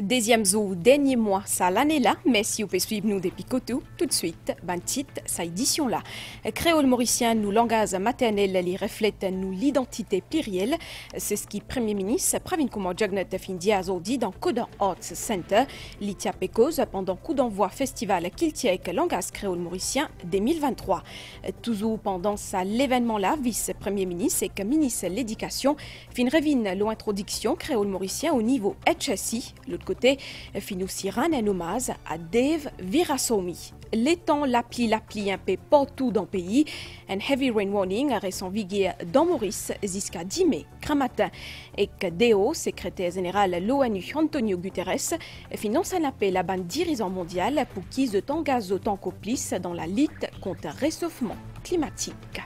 Deuxième jour, dernier mois, ça l'année là, mais si vous pouvez suivre nous depuis Cotou, tout de suite, ben titre, sa édition là. Créole mauricien, nous langage maternel, les reflète nous l'identité plurielle. C'est ce qui Premier ministre Pravin Kumar Jugnauth fin dit dans Codan Arts Center, l'Itia Pécose pendant coup d'envoi festival Kiltiek langage créole mauricien 2023. Toujours pendant ça l'événement là, vice-premier ministre et que ministre de l'éducation fin revine l'introduction créole mauricien au niveau HSI. L'autre côté, fin aussi rendre un hommage à Dave Virasomi. L'étang l'appli un peu partout dans le pays. Un heavy rain warning a récent vigué dans Maurice jusqu'à 10 mai, matin. Et que Deo, secrétaire général de l'ONU Antonio Guterres, finance un appel à la bande dirigeant mondiale pour qu'ils s'engagent autant qu'au plus dans la lutte contre le réchauffement climatique.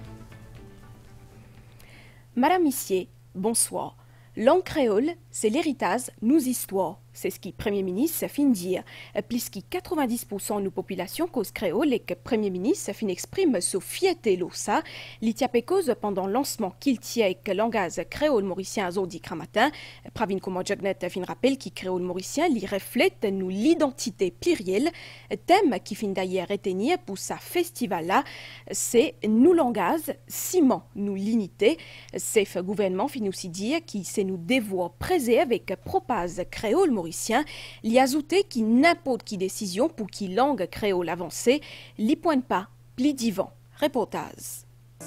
Madame Missier, bonsoir. Langue créole, c'est l'héritage, nos histoires. C'est ce qui Premier ministre fin dire. Plus que 90% de nos populations cause créole et que Premier ministre fin exprime sa fierté ça. L'Itia Pécose pendant le lancement qu'il tient avec langage créole mauricien aujourd'hui matin. Pravin Kumar Jugnauth fin rappelle qui créole mauricien lui reflète nous l'identité plurielle. Thème qui fin d'ailleurs retenir pour sa festival là, c'est nous langage, ciment nous l'unité. C'est le gouvernement fin aussi dire qui c'est nous devoir préser avec propage créole mauricien. L'y ajouter qui n'importe qui décision pour qui langue créole avancée, l'y pointe pas, pli divan. Reportage.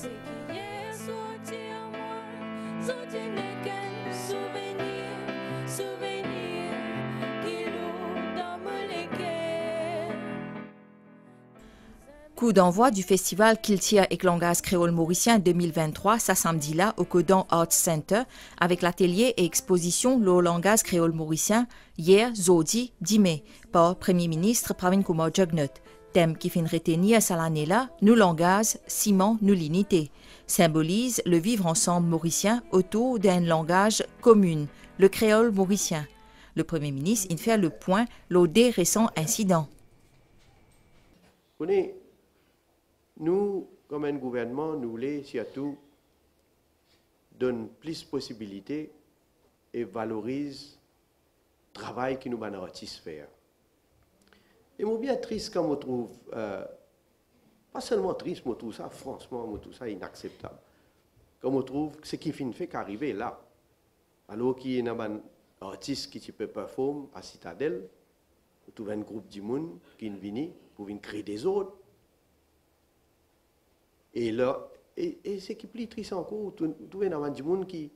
Coup d'envoi du festival Kiltia et langage créole mauricien 2023, ça samedi là au Codan Arts Center, avec l'atelier et exposition Le langage créole mauricien, hier, jeudi 10 mai, par Premier ministre Pravin Kumar Jugnauth. Thème qui fin retenir cette année là, nous langage, ciment, nous l'unité, symbolise le vivre ensemble mauricien autour d'un langage commun, le créole mauricien. Le Premier ministre il fait le point lors des récents incidents. Nous, comme un gouvernement, nous voulons surtout donner plus de possibilités et valoriser le travail que nous avons artistes faire. Et moi bien triste quand je trouve, pas seulement triste, je trouve ça, franchement, je trouve ça inacceptable. Quand je trouve ce qui fait qu'arriver là, alors qu'il y a un artiste qui peut performer à Citadelle, on trouve un groupe de monde qui vient pour venir créer des autres. Et là, et ce qui est plus triste encore, tu trouves un monde qui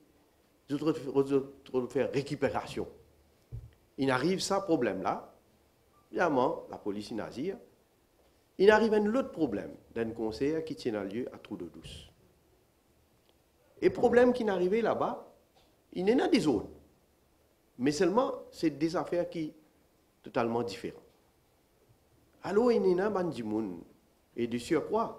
faire récupération. Il arrive ça problème-là, évidemment, la police nazire. Il arrive un autre problème d'un concert qui tient lieu à Trou-de-Douce. Et le problème qui est arrivé là-bas, il y en a des autres. Mais seulement, c'est des affaires qui sont totalement différentes. Alors, il y en a un monde, et de surcroît,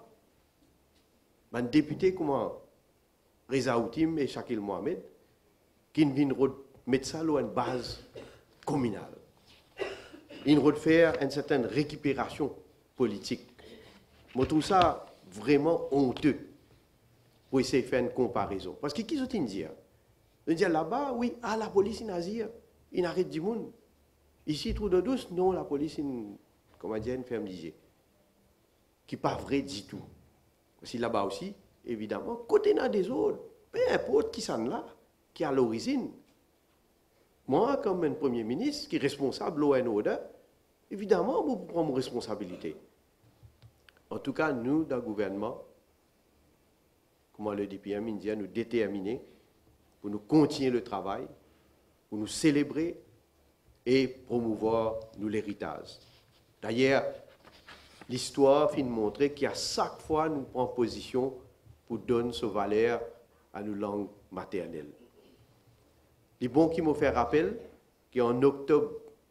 un député comme Reza Outim et Shakil Mohamed qui viennent mettre ça à une base communale. Ils vont faire une certaine récupération politique. Je trouve ça vraiment honteux pour essayer de faire une comparaison. Parce que qui sont-ils dire? Ils disent là-bas, oui, la police nazire, il arrête du monde. Ici, Trou-de-Douce, non, la police, comment dire, une ferme disait. Qui n'est pas vrai du tout. Si là-bas aussi, évidemment, côté des autres, peu importe qui s'en là, qui est à l'origine. Moi, comme un Premier ministre qui est responsable de l'ONODA, évidemment, je prends mes responsabilités. En tout cas, nous, dans le gouvernement, comme le dit Pierre Mindia, nous déterminés pour nous continuer le travail, pour nous célébrer et promouvoir nous l'héritage. D'ailleurs, l'histoire finit de montrer qu'à chaque fois, nous prenons position pour donner ce valeur à nos langues maternelles. Les bons qui m'ont fait rappel qu'en octobre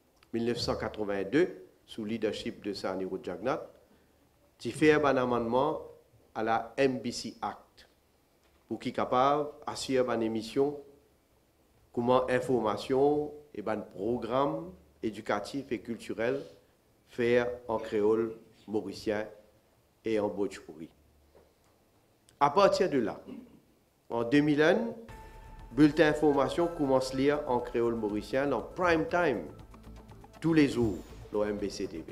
1982, sous le leadership de Saniro Jugnauth, j'ai fait un amendement à la MBC Act pour qu'il soit capable d'assurer une émission, comment information et un programme éducatif et culturel faire en créole mauricien et en Bhojpuri. À partir de là, en 2001, bulletin d'information commence à lire en créole mauricien en prime time tous les jours, l'OMBCTV.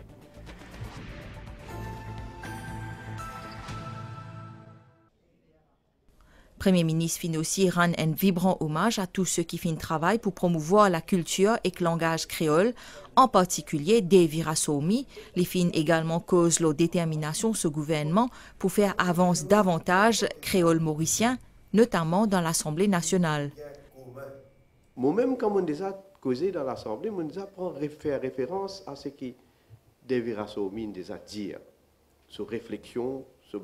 Premier ministre fin aussi rend un vibrant hommage à tous ceux qui font travail pour promouvoir la culture et le langage créole, en particulier Davy Rassoumi. Les fins également causent la détermination de ce gouvernement pour faire avancer davantage créole mauricien, notamment dans l'Assemblée nationale. Moi-même, quand on déjà causé dans l'Assemblée, on déjà fait référence à ce que Davy Rassoumi déjà dit, sur réflexion, sur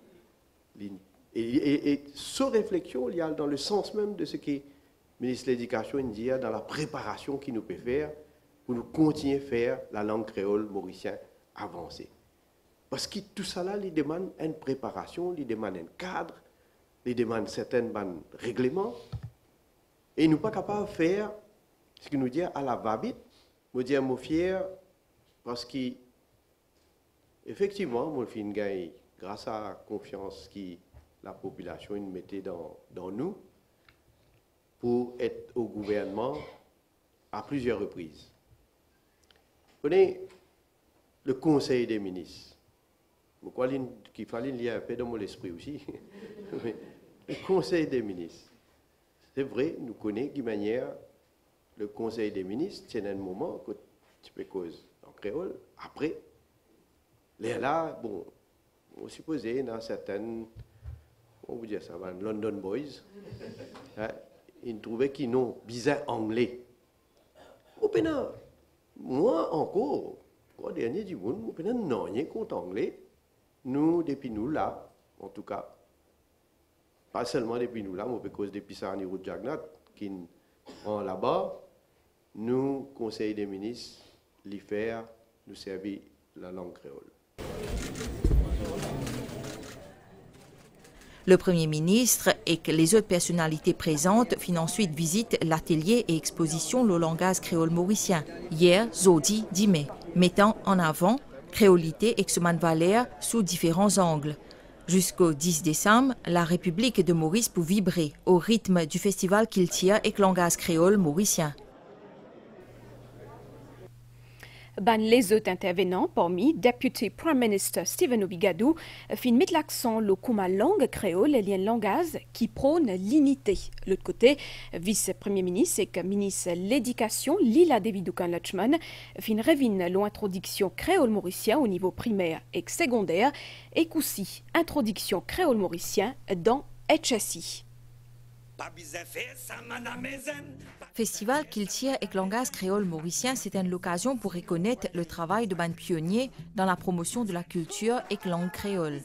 et cette réflexion, il y a dans le sens même de ce que le ministre de l'Éducation dit, dans la préparation qu'il nous peut faire pour nous continuer à faire la langue créole mauricienne avancer. Parce que tout ça là, il demande une préparation, il demande un cadre, il demande certains règlements. Et nous ne sommes pas capables de faire ce que nous dit à la va-vite. Nous disons, fier parce que, effectivement, nous avons gagné grâce à la confiance que la population mettait dans nous pour être au gouvernement à plusieurs reprises. Vous connaissez le Conseil des ministres. Je crois qu'il fallait lire un peu dans mon esprit aussi. Le Conseil des ministres. C'est vrai, nous connaissons de manière le Conseil des ministres, c'est un moment que tu peux causer en créole. Après, là, bon, on supposait dans certaines, on vous dit ça, London Boys, hein, ils trouvaient qu'ils n'ont bizarre anglais. Moi encore, au dernier du monde, je n'ai rien contre anglais. Nous, depuis nous là, en tout cas, pas seulement depuis nous là, mais parce depuis Sarni Route Jagnat, qui sont là-bas, nous, Conseil des ministres, l'IFER, nous servir la langue créole. Le Premier ministre et que les autres personnalités présentes font ensuite visite l'atelier et exposition le langage créole mauricien, hier, jeudi 10 mai, mettant en avant créolité et Exoman Valère sous différents angles. Jusqu'au 10 décembre, la République de Maurice peut vibrer au rythme du festival qu'il tient et langage créole mauricien. Les autres intervenants, parmi Deputy Prime Minister Stephen Obigadou, fin mettre l'accent le kuma langue créole et un langage qui prône l'unité. L'autre côté, vice-premier ministre et ministre de l'Éducation, Lila Davidoukan-Lutchman, fin revine l'introduction créole mauricien au niveau primaire et secondaire, et aussi introduction créole mauricien dans HSI. Festival qu'il tient avec langage créole mauricien, c'est une occasion pour reconnaître le travail de ban pionniers dans la promotion de la culture et langue créole.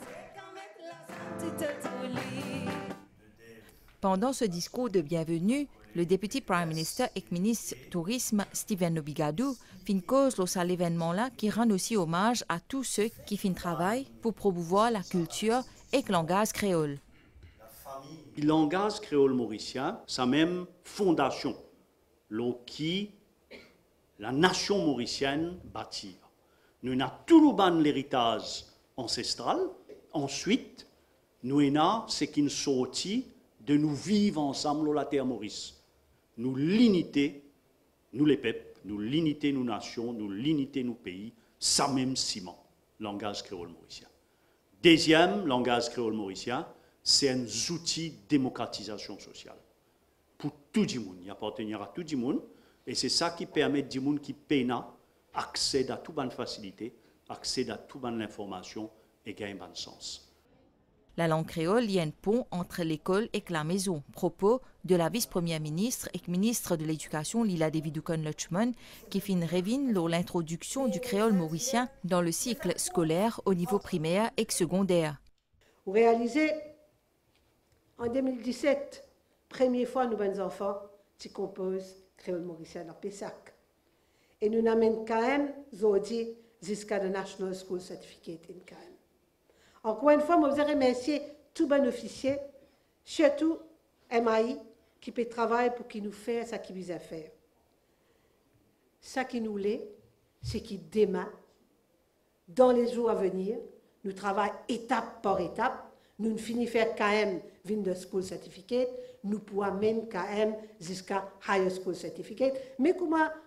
Pendant ce discours de bienvenue, le député Prime Minister et ministre Tourisme Stephen Obigadou fin cause lors de l'événement-là qui rend aussi hommage à tous ceux qui font travail pour promouvoir la culture et le langage créole. Le langage créole mauricien, c'est même fondation, qui la nation mauricienne bâtit. Nous avons tout l'héritage ancestral. Ensuite, nous avons ce qui nous sortit de nous vivre ensemble la terre Maurice. Nous l'unité, nous les peuples, nous l'unité, nous nations, nous l'unité, nous pays, ça même ciment, langage créole mauricien. Deuxième langage créole mauricien, c'est un outil de démocratisation sociale. Pour tout le monde, il appartient à tout le monde, et c'est ça qui permet à tout le monde qui peine accéder à toute bonne facilité, accéder à toute bonne information et gagner un bon sens. La langue créole y a un pont entre l'école et la maison. Propos de la vice-première ministre et ministre de l'Éducation Lila Davidoukan-Lutchman qui fin revine lors l'introduction du créole mauricien dans le cycle scolaire au niveau primaire et secondaire. Vous réalisez, en 2017, première fois nous les enfants qui composent créole mauricien dans Pessac. Et nous n'amènons quand même aujourd'hui jusqu'à le National School Certificate in KM. Encore une fois, je vous remercier tout bon officier, surtout MAI, qui peut travailler pour qu'il nous fasse ce qu'il veut faire. Ce qui nous l'est, c'est qu'il demain, dans les jours à venir, nous travaillons étape par étape. Nous ne finissons faire KM de School Certificate, nous pouvons même KM jusqu'à Higher School Certificate. Mais comment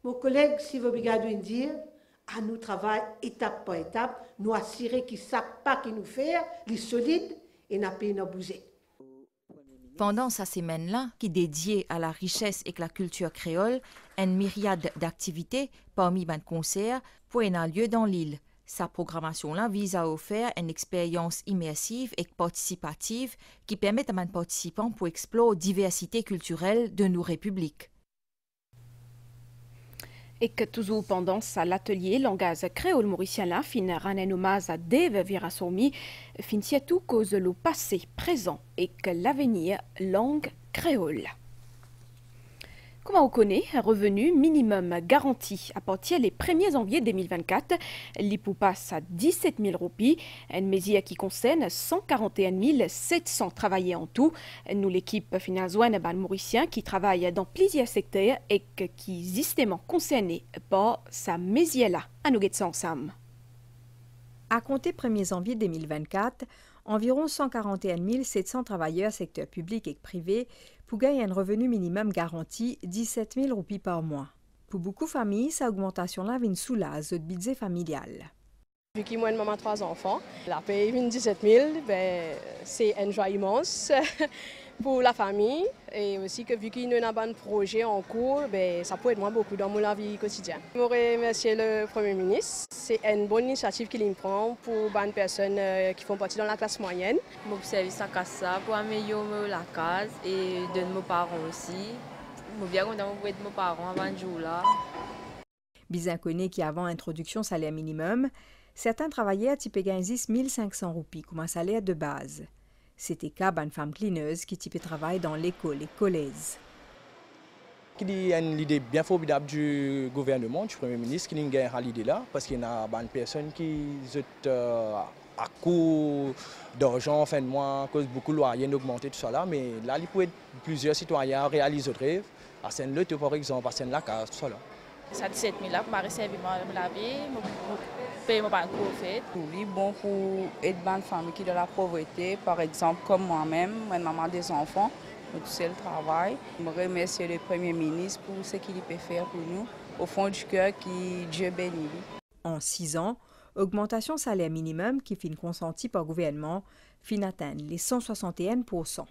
Mon collègue, si vous regardez dire, à nous travailler étape par étape, nous assurer qu'il ne savent pas qu'il nous fait, les solides et n'a pas nous bouger. Pendant sa semaine-là, qui est dédiée à la richesse et la culture créole, une myriade d'activités parmi les concerts pour avoir lieu dans l'île. Sa programmation-là vise à offrir une expérience immersive et participative qui permet à les participants pour explorer la diversité culturelle de nos républiques. Et que toujours pendant l'atelier langage créole mauricien là, fin ranen hommage à Dave Virasomi, fin surtout cause le passé, présent et que l'avenir langue créole. Comme on connaît, un revenu minimum garanti à partir du 1er janvier 2024, l'IPU passe à 17 000 roupies, une mesure qui concerne 141 700 travailleurs en tout. Nous, l'équipe Finazoine Ban Mauricien, qui travaille dans plusieurs secteurs et qui est justement concernée par sa mesure-là. À nous guetter ensemble. À compter 1er janvier 2024, environ 141 700 travailleurs secteur public et privé pour gagner un revenu minimum garanti 17 000 roupies par mois. Pour beaucoup de familles, cette augmentation-là vient soulager le budget familial. Vu que moi, maman 3 enfants, la paye vient 17 000, c'est un joie immense pour la famille. Et aussi que vu qu'il y a un projet en cours, ça peut aider moi beaucoup dans mon vie quotidienne. Je voudrais remercier le Premier ministre. C'est une bonne initiative qu'il prend pour les personnes qui font partie de la classe moyenne. Mon service à casa pour améliorer la case et de nos parents aussi. Je suis bien content de mes parents avant le jour là. Bien connu qui avant introduction salaire minimum, certains travailleurs type gagnent 1 500 roupies comme un salaire de base. C'était le cas d'une femme clineuse qui type travaille dans l'école et collège. Il y a une idée bien formidable du gouvernement, du Premier ministre, qui a une l'idée là, parce qu'il y a des personnes qui sont à court d'argent en fin de mois, à cause de beaucoup de loyers augmentés, tout ça là. Mais là, il peut être plusieurs citoyens réalisent le rêve, à Seine-le, par exemple, à Seine-la-Case, tout ça là. Ça 17 000 là, pour recevoir la vie, je paye mon banque au fait. C'est bon pour aider les familles qui sont dans la pauvreté, par exemple comme moi-même, moi maman des enfants, tout seul travail. Je remercie le Premier ministre pour ce qu'il peut faire pour nous, au fond du cœur, qui Dieu bénit. En 6 ans, augmentation salaire minimum qui fin consentie par le gouvernement fin atteindre les 161%.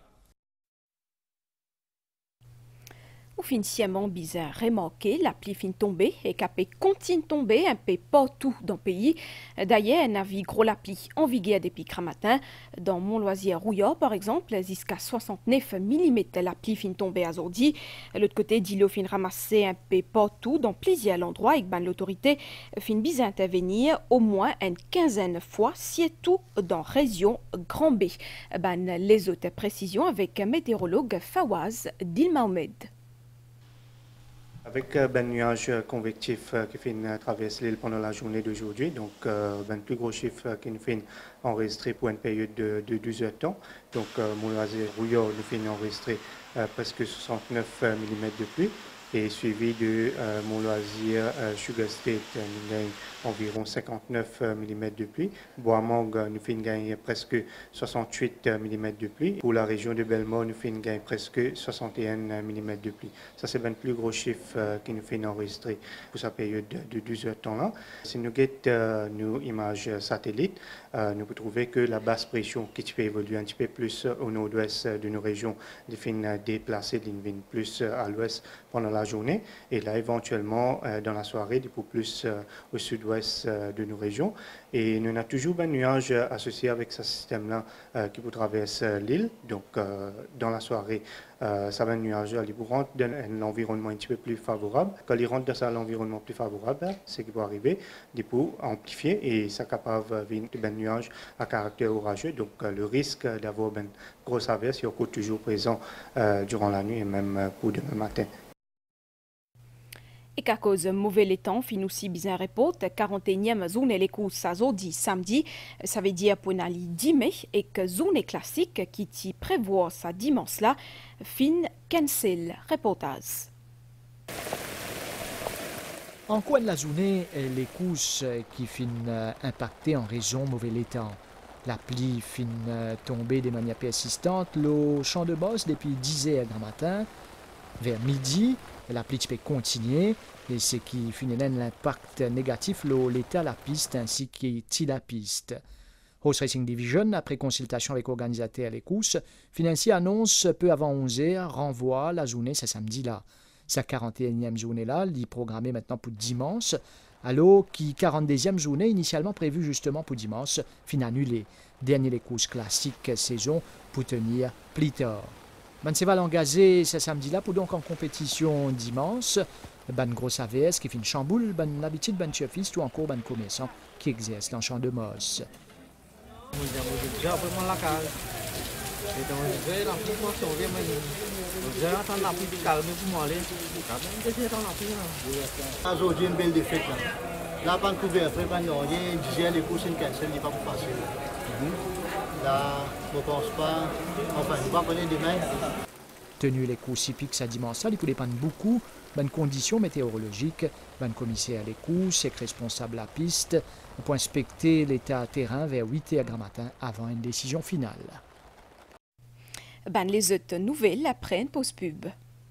Au financièrement bizarre remarqué, la pluie fin tomber et qu'après continue tomber un peu partout dans le pays. D'ailleurs, un avis gros la pluie en vigueur depuis ce matin. Dans Mont-Loisier-Rouillard, par exemple, jusqu'à 69 mm la pluie fin tomber aujourd'hui. L'autre côté, d'îlot fin ramasser un peu partout dans plusieurs endroits et ben l'autorité fin bizarre intervenir au moins une quinzaine de fois, surtout dans la région Grand B. Ben, les autres précisions avec météorologue Fawaz Dilmahomed. Avec un nuage convectif qui traverse l'île pendant la journée d'aujourd'hui, donc un plus gros chiffre qui nous fait enregistrer pour une période de 12 heures de temps. Donc Mont-Loisier-Rouillard nous fait enregistrer presque 69 mm de pluie et suivi de Mont-Loisier-Sugar State, nous gagnons environ 59 mm de pluie. Bois-Mangue nous fait gagner presque 68 mm de pluie. Pour la région de Belmont, nous fait gagner presque 61 mm de pluie. Ça, c'est le plus gros chiffre qui nous fait enregistrer pour sa période de 12 heures de temps là. Si nous regardons nos images satellites, nous pouvons trouver que la basse pression qui peut évoluer un petit peu plus au nord-ouest de nos régions, de déplacer plus à l'ouest pendant la journée. Et là, éventuellement, dans la soirée, pour plus au sud-ouest de nos régions. Et nous avons toujours un nuage associé avec ce système-là qui peut traverser l'île. Donc, dans la soirée, ça va un nuage qui rentre dans un environnement un petit peu plus favorable. Quand il rentre dans l'environnement plus favorable, c'est qui peut arriver, il peut amplifier et ça capable de un nuage à caractère orageux. Donc, le risque d'avoir une grosse averse est encore toujours présent durant la nuit et même pour demain matin. Et qu'à cause de mauvais temps, fin aussi bien report, 41e zone les courses à aujourd'hui samedi, ça veut dire pour aller 10 mai et que zone classique qui t'y prévoit sa dimanche là, fin cancel reportage. En coin de la journée, les courses qui finissent impactées en raison mauvais temps. La pluie finit tomber de manière persistante, le champ de bosse depuis 10 heures du matin. Vers midi, la pluie peut continuer et ce qui finit l'impact négatif l'état la piste ainsi que la piste. Horse Racing Division, après consultation avec l'organisateur les courses, financier annonce peu avant 11h, renvoie la journée ce samedi-là. Sa 41e journée-là, elle est programmée maintenant pour dimanche, alors qui 42e journée initialement prévue justement pour dimanche, fin annulée. Dernier les courses classiques saison pour tenir plus tard. Ben c'est va l'engager ce samedi-là pour donc en compétition dimanche. Ben gros AVS qui fait une chamboule, ben l'habitude ben chefiste ou encore ben commerçant qui exerce l'enchant de Moss. Aujourd'hui, une belle défaite. Là, pas de couverture, pas de rien. Les courses, une cancel, n'est pas facile. Là, je ne pense pas. Enfin, je ne vais pas connaître demain. Tenu les courses hippiques ça dimanche, il dépend beaucoup de conditions météorologiques. Ben commissaire les courses, c'est responsable la piste pour inspecter l'état terrain vers 8h matin avant une décision finale. Ben les autres nouvelles après une pause pub.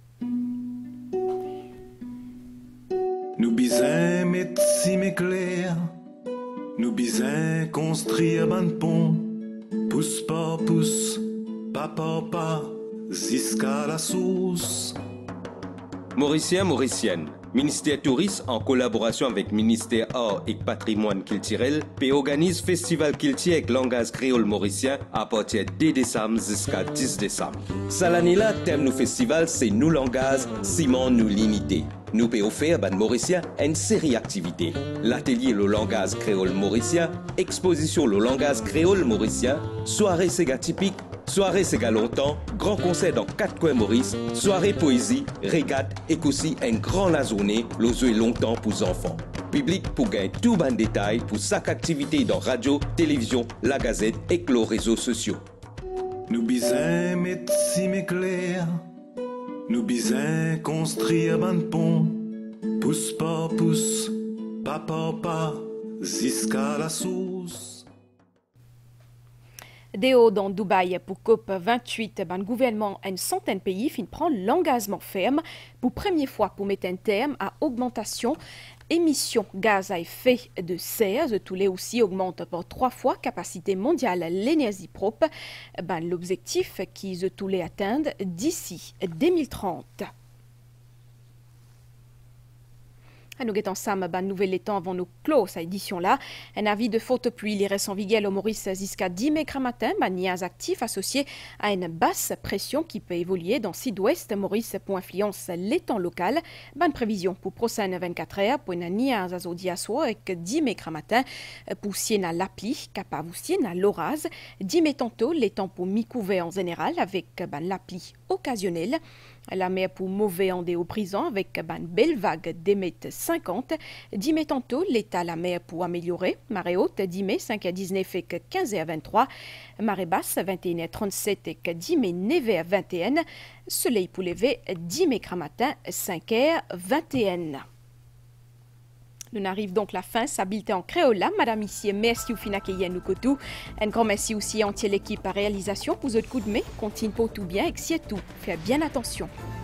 Nous bisons mettre si clair, nous bisons construire un pont, pousse par pouce, pas par pas, jusqu'à la source. Mauricien, Mauricienne, Ministère Tourisme en collaboration avec Ministère Art et Patrimoine culturel organise Festival culturel avec langage créole mauricien à partir de décembre jusqu'à 10 décembre. Cette année-là, thème du festival, c'est nous langage, Simon nous l'unité. Nous pouvons offrir aux Mauriciens une série d'activités. L'atelier le langage créole mauricien, exposition le langage créole mauricien, soirée séga typique, soirée séga longtemps, grand concert dans 4 coins Maurice, soirée poésie, régate et aussi un grand la journée, le jeu longtemps pour les enfants. Public pour gagner tout bon détail pour chaque activité dans radio, télévision, la gazette et les réseaux sociaux. Nous bisons mettre si clair, nous bisons construire un pont, pouce par pouce, pas par pas, jusqu'à la source. Déo dans Dubaï pour COP28, le gouvernement et une centaine de pays fin prendre l'engagement ferme pour première fois pour mettre un terme à l'augmentation émissions gaz à effet de serre. Tous les aussi augmentent par 3 fois capacité mondiale l'énergie propre. L'objectif qu'ils tous les atteignent d'ici 2030. Nous sommes ensemble à nouvelle étant avant nous clore cette édition-là. Un avis de forte pluie il reste en vigueur au Maurice jusqu'à 10 mai matin. Niaz actif associé à une basse pression qui peut évoluer dans sud-ouest Maurice pour influence l'étang local. Bonne prévision pour prochaine 24 heures pour une niaz à zodi avec 10 mai matin pour siena l'appli capable siena l'orage. 10 mai tantôt l'étang pour mi-couvert en général avec l'appli occasionnelle. La mer pour mauvais en des hauts prisons avec une belle vague des mètres 50. 10 mai tantôt, l'état la mer pour améliorer. Marée haute, 10 mai 5 à 19 et 15 à 23. Marée basse, 21 à 37 et 10 mai 9 à 21. Soleil pour lever, 10 mai matin 5 à 21. Nous arrive donc la fin, s'habileté en créole. Madame ici, merci au fina qui nous kotou. Un grand merci aussi à entière l'équipe à réalisation pour votre coup de main. Continue pour tout bien et que tout. Faites bien attention.